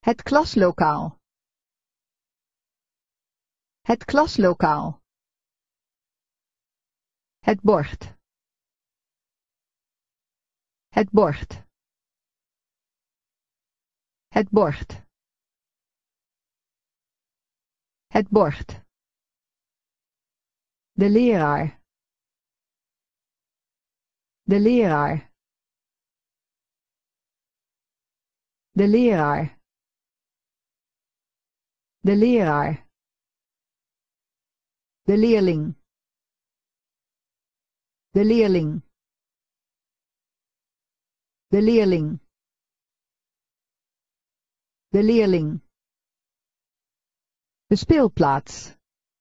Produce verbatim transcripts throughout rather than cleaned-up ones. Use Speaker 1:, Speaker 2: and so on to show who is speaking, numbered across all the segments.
Speaker 1: Het klaslokaal. Het klaslokaal. Het bord. Het bord. Het bord. Het bord. De leraar. De leraar. De leraar. De leraar. De leerling. De leerling. De leerling. De leerling. De speelplaats.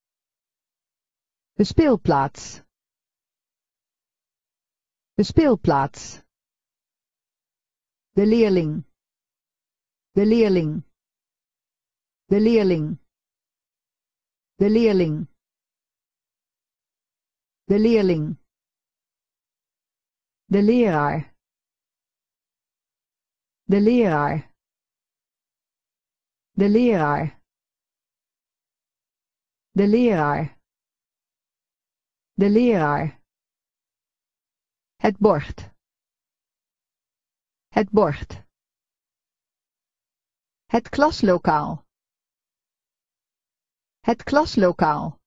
Speaker 1: De speelplaats. De speelplaats. De leerling. De leerling. De leerling. De leerling. De leerling. De leraar. De leraar. De leraar. De leraar. De leraar. Het bord. Het bord. Het klaslokaal. Het klaslokaal.